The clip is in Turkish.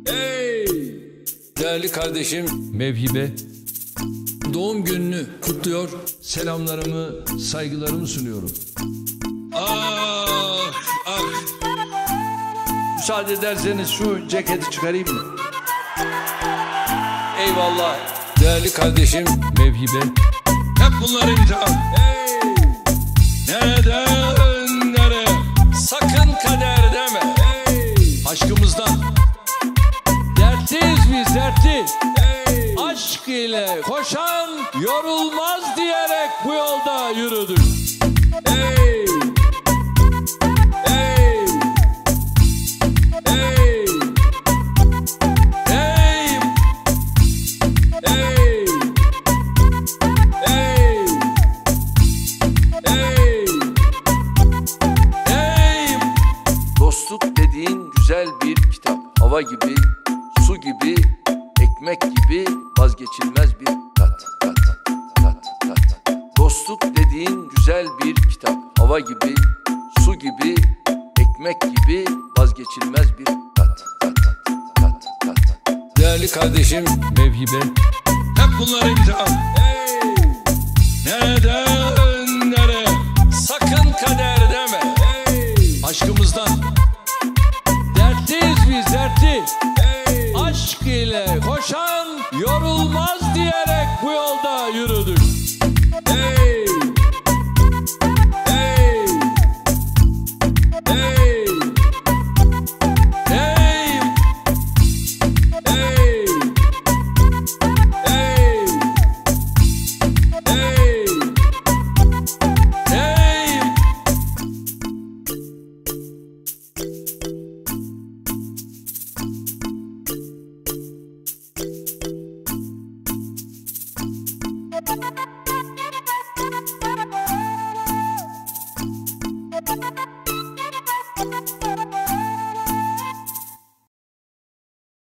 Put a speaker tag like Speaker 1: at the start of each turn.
Speaker 1: Hey! Değerli kardeşim
Speaker 2: Mevhibe,
Speaker 1: doğum gününü kutluyor.
Speaker 2: selamlarımı, saygılarımı sunuyorum.
Speaker 1: Ah! Ah!
Speaker 2: Müsaade ederseniz şu ceketi çıkarayım mı?
Speaker 1: Eyvallah. Değerli kardeşim
Speaker 2: Mevhibe,
Speaker 1: hep bunlar imtihan. Hey! Neden nereye? Sakın kader deme. Hey!
Speaker 2: aşkımızdan dertliyiz biz, dertli.
Speaker 1: Hey!
Speaker 2: Aşk ile koşan yorulmaz diyerek bu yolda yürüdük.
Speaker 1: Hey! Hey! Hey!
Speaker 2: Hey,
Speaker 1: Hey! Hey! Hey!
Speaker 2: hey.
Speaker 3: Dostluk dediğin güzel bir kitap. Hava gibi, su gibi, ekmek gibi vazgeçilmez bir tat. Dostluk dediğin güzel bir kitap. Hava gibi, su gibi, ekmek gibi vazgeçilmez bir tat.
Speaker 1: Değerli kardeşim
Speaker 2: Mevhibe,
Speaker 1: hep bunlar imtihan. Hey! Neden nereye? Sakın kader deme. Hey!
Speaker 2: aşkımızdan dertliyiz biz, dertli.
Speaker 1: Hey!
Speaker 2: Aşk ile koşan yorulmaz diyerek bu yolda yürüdük.
Speaker 1: Hey! Hey! Hey!
Speaker 2: Hey,
Speaker 1: Hey! Hey! Hey!
Speaker 2: hey.